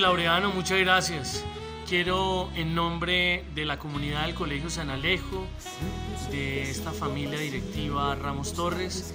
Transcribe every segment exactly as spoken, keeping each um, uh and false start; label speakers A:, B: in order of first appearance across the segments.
A: Laureano, muchas gracias. Quiero, en nombre de la comunidad del Colegio San Alejo, de esta familia directiva Ramos Torres,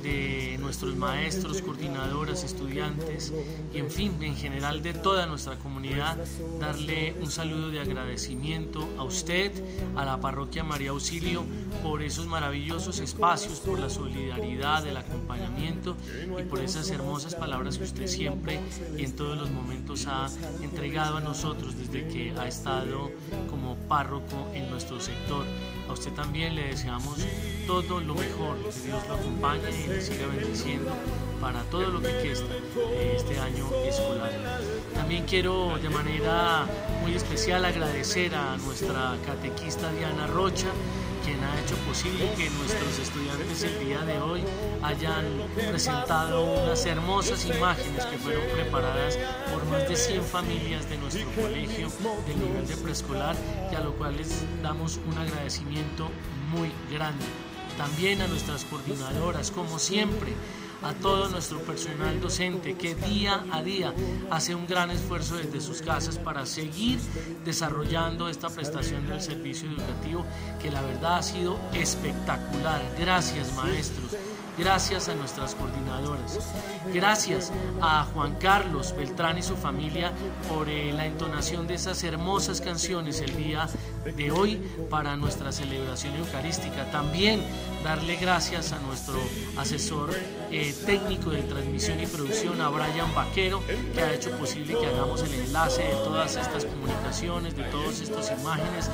A: de nuestros maestros, coordinadoras, estudiantes y en fin, en general de toda nuestra comunidad, darle un saludo de agradecimiento a usted, a la Parroquia María Auxilio, por esos maravillosos espacios, por la solidaridad, el acompañamiento y por esas hermosas palabras que usted siempre y en todos los momentos ha entregado a nosotros desde que ha estado como párroco en nuestro sector. A usted también le deseamos todo lo mejor, que Dios lo acompañe y le siga bendiciendo para todo lo que queda de este año escolar. También quiero de manera muy especial agradecer a nuestra catequista Diana Rocha, quien ha hecho posible que nuestros estudiantes el día de hoy hayan presentado unas hermosas imágenes que fueron preparadas por más de cien familias de nuestro colegio del nivel de preescolar, y a lo cual les damos un agradecimiento muy grande. También a nuestras coordinadoras, como siempre, a todo nuestro personal docente que día a día hace un gran esfuerzo desde sus casas para seguir desarrollando esta prestación del servicio educativo, que la verdad ha sido espectacular. Gracias, maestros. Gracias a nuestras coordinadoras. Gracias a Juan Carlos Beltrán y su familia por eh, la entonación de esas hermosas canciones el día de hoy para nuestra celebración eucarística. También darle gracias a nuestro asesor eh, técnico de transmisión y producción, a Brian Vaquero, que ha hecho posible que hagamos el enlace de todas estas comunicaciones, de todas estas imágenes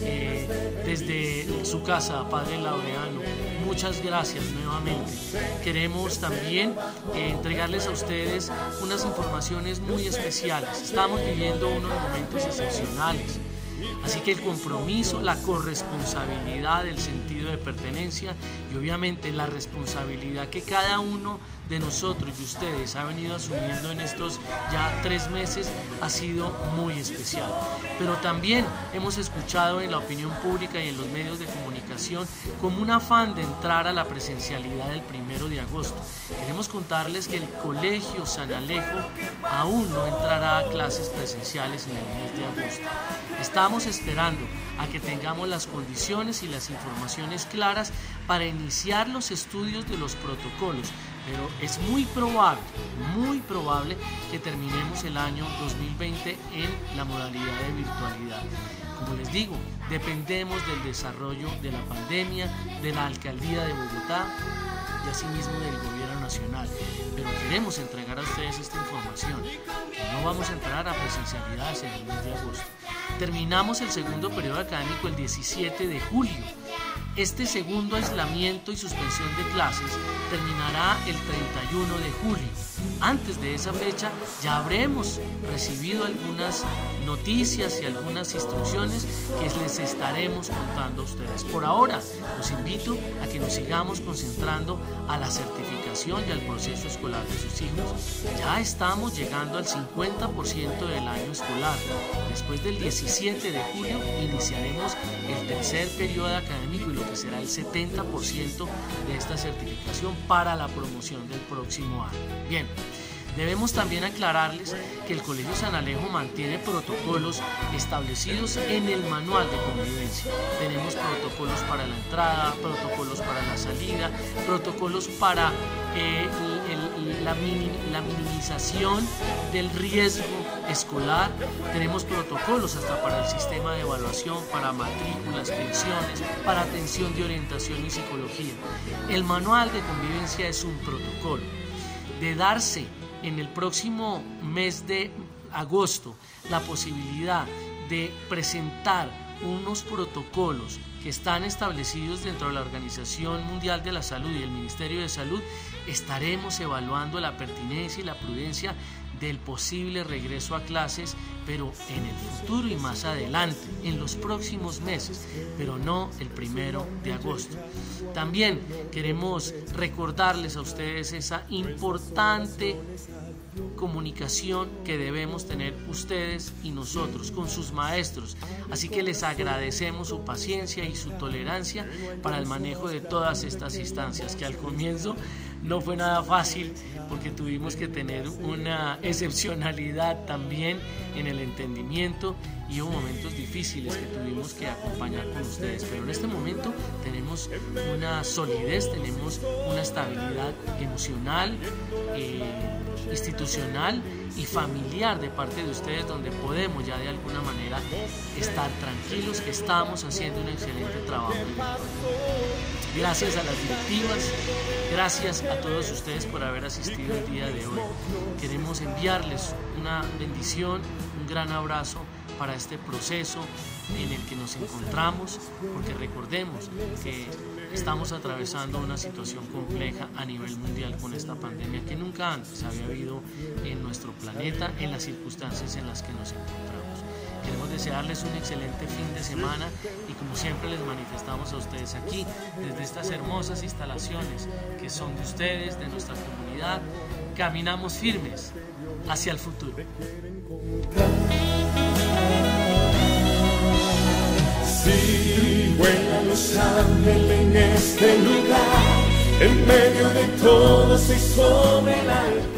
A: eh, desde su casa, Padre Laureano. Muchas gracias nuevamente. Queremos también eh, entregarles a ustedes unas informaciones muy especiales. Estamos viviendo unos momentos excepcionales. Así que el compromiso, la corresponsabilidad, el sentido de pertenencia y obviamente la responsabilidad que cada uno de nosotros y ustedes ha venido asumiendo en estos ya tres meses ha sido muy especial. Pero también hemos escuchado en la opinión pública y en los medios de comunicación como un afán de entrar a la presencialidad del primero de agosto. Queremos contarles que el Colegio San Alejo aún no entrará a clases presenciales en el mes de agosto. Estamos esperando a que tengamos las condiciones y las informaciones claras para iniciar los estudios de los protocolos, pero es muy probable, muy probable que terminemos el año dos mil veinte en la modalidad de virtualidad. Como les digo, dependemos del desarrollo de la pandemia, de la Alcaldía de Bogotá y asimismo del Gobierno Nacional, pero queremos entregar a ustedes esta información, que no vamos a entrar a presencialidades en el mes de agosto. Terminamos el segundo periodo académico el diecisiete de julio. Este segundo aislamiento y suspensión de clases terminará el treinta y uno de julio. Antes de esa fecha ya habremos recibido algunas noticias y algunas instrucciones que les estaremos contando a ustedes. Por ahora, los invito a que nos sigamos concentrando a la certificación y al proceso escolar de sus hijos. Ya estamos llegando al cincuenta por ciento del año escolar. Después del diecisiete de julio iniciaremos el tercer periodo académico y lo que será el setenta por ciento de esta certificación para la promoción del próximo año. Bien. Debemos también aclararles que el Colegio San Alejo mantiene protocolos establecidos en el manual de convivencia. Tenemos protocolos para la entrada, protocolos para la salida, protocolos para eh, el, el, la, minim, la minimización del riesgo escolar. Tenemos protocolos hasta para el sistema de evaluación, para matrículas, pensiones, para atención de orientación y psicología. El manual de convivencia es un protocolo. De darse en el próximo mes de agosto la posibilidad de presentar unos protocolos que están establecidos dentro de la Organización Mundial de la Salud y el Ministerio de Salud, estaremos evaluando la pertinencia y la prudencia del posible regreso a clases, pero en el futuro y más adelante, en los próximos meses, pero no el primero de agosto. También queremos recordarles a ustedes esa importante comunicación que debemos tener ustedes y nosotros con sus maestros, así que les agradecemos su paciencia y su tolerancia para el manejo de todas estas instancias que al comienzo no fue nada fácil porque tuvimos que tener una excepcionalidad también en el entendimiento y hubo momentos difíciles que tuvimos que acompañar con ustedes, pero en este momento tenemos una solidez, tenemos una estabilidad emocional, eh, institucional y familiar de parte de ustedes, donde podemos ya de alguna manera estar tranquilos que estamos haciendo un excelente trabajo. Gracias a las directivas, gracias a todos ustedes por haber asistido el día de hoy. Queremos enviarles una bendición, un gran abrazo para este proceso en el que nos encontramos, porque recordemos que estamos atravesando una situación compleja a nivel mundial con esta pandemia que nunca antes había habido en nuestro planeta en las circunstancias en las que nos encontramos. Queremos desearles un excelente fin de semana y como siempre les manifestamos a ustedes aquí, desde estas hermosas instalaciones que son de ustedes, de nuestra comunidad, caminamos firmes hacia el futuro.
B: Sí, vuelan los ángeles en este lugar, en medio de todo y sobre el altar.